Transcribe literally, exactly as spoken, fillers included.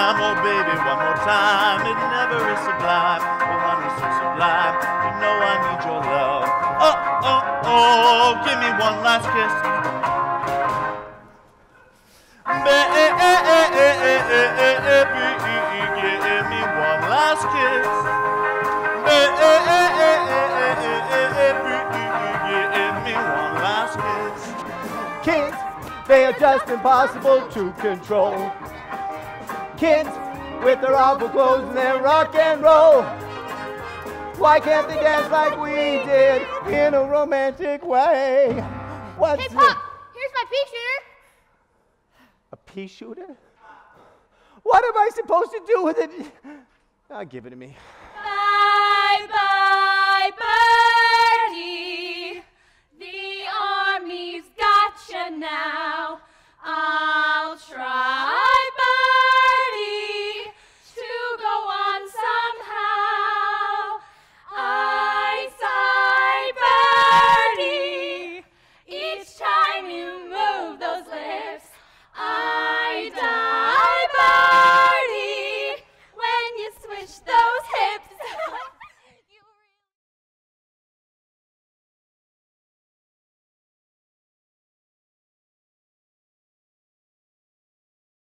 time, oh baby, one more time. It never is sublime, oh honey, so sublime. You know I need your love. Oh, oh, oh, give me one last kiss. Baby, give me one last kiss. Baby, give me one last kiss. Kids, they are just impossible to control. Kids with their awful clothes and their rock and roll. Why can't they dance like we did in a romantic way? What's Hey, Pop, here's my pea shooter. A pea shooter? What am I supposed to do with it? Oh, give it to me.